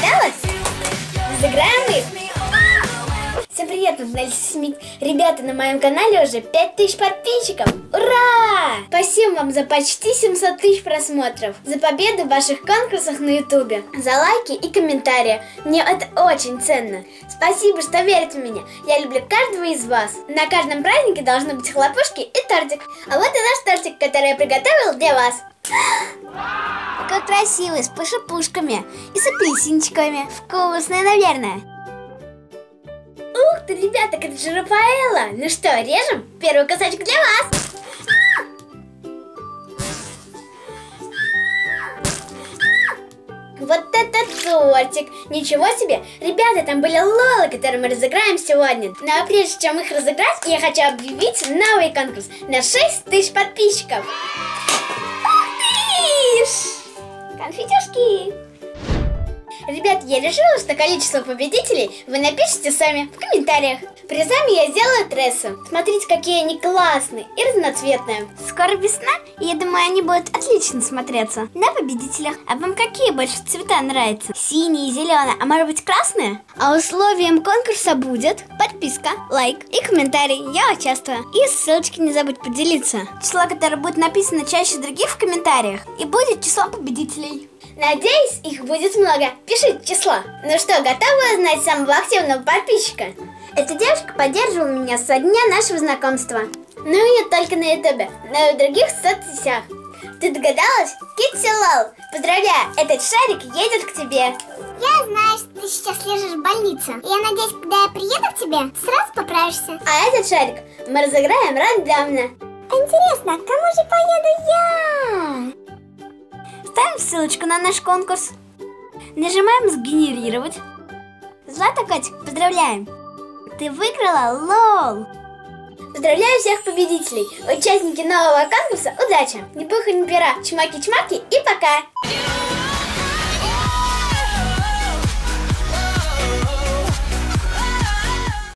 понравилось? Разыграем их? Всем привет, мы с ребята, на моем канале уже 5000 подписчиков. Ура! Спасибо вам за почти 700 тысяч просмотров, за победу в ваших конкурсах на ютубе, за лайки и комментарии. Мне это очень ценно. Спасибо, что верите в меня. Я люблю каждого из вас. На каждом празднике должны быть хлопушки и тортик. А вот и наш тортик, который я приготовил для вас. Какой красивый, с пушками и с апельсинчиками. Вкусный, наверное. Ух ты, ребята, это же Рафаэлло. Ну что, режем? Первый кусочек для вас. Вот это тортик! Ничего себе! Ребята, там были лолы, которые мы разыграем сегодня. Но прежде чем их разыграть, я хочу объявить новый конкурс на 6000 подписчиков. Ух ты! Конфетюшки! Ребят, я решила, что количество победителей вы напишите сами в комментариях. Призами я сделаю трессу. Смотрите, какие они классные и разноцветные. Скоро весна, и я думаю, они будут отлично смотреться на победителях. А вам какие больше цвета нравятся? Синие, зеленые, а может быть красные? А условием конкурса будет подписка, лайк и комментарий. Я участвую. И ссылочки не забудь поделиться. Число, которое будет написано чаще других в комментариях, и будет число победителей. Надеюсь, их будет много. Пишите число. Ну что, готовы узнать самого активного подписчика? Эта девушка поддерживала меня со дня нашего знакомства. Ну и не только на ютубе, но и в других соцсетях. Ты догадалась? Китти Лол, поздравляю, этот шарик едет к тебе. Я знаю, что ты сейчас лежишь в больнице. И я надеюсь, когда я приеду к тебе, сразу поправишься. А этот шарик мы разыграем рандомно. Интересно, к кому же поеду я? Ставим ссылочку на наш конкурс. Нажимаем «Сгенерировать». Злата Котик, поздравляем! Ты выиграла лол! Поздравляю всех победителей! Участники нового конкурса, удачи! Ни пуха, ни пера, чмаки-чмаки и пока!